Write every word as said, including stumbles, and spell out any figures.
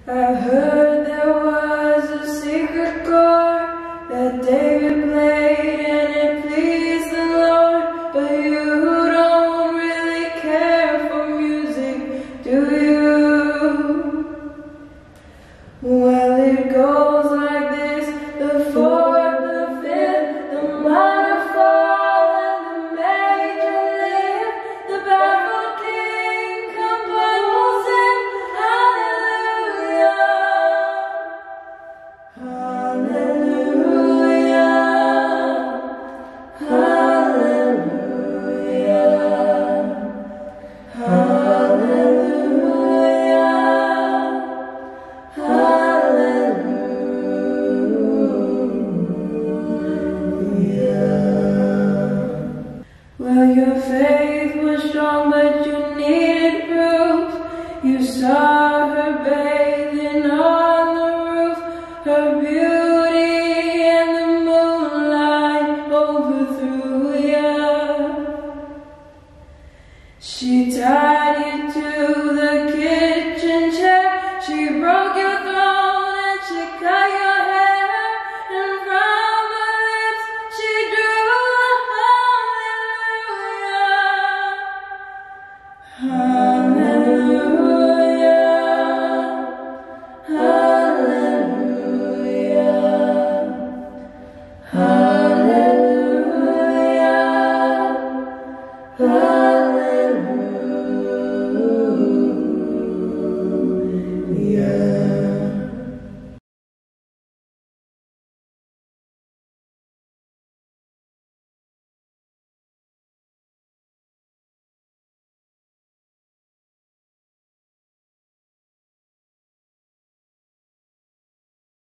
I heard there was a secret chord that David played and it pleased the Lord. But you don't really care for music, do you? Well, it goes